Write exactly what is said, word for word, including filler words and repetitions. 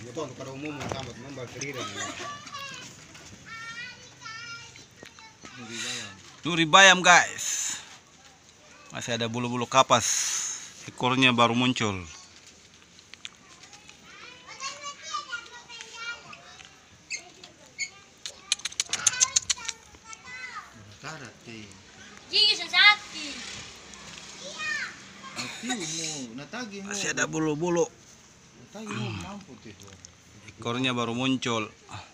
betul pada umum sama teman berkeliling. Duri bayam guys. Masih ada bulu-bulu kapas. Ekornya baru muncul. Masih ada bulu-bulu. Ekornya baru muncul.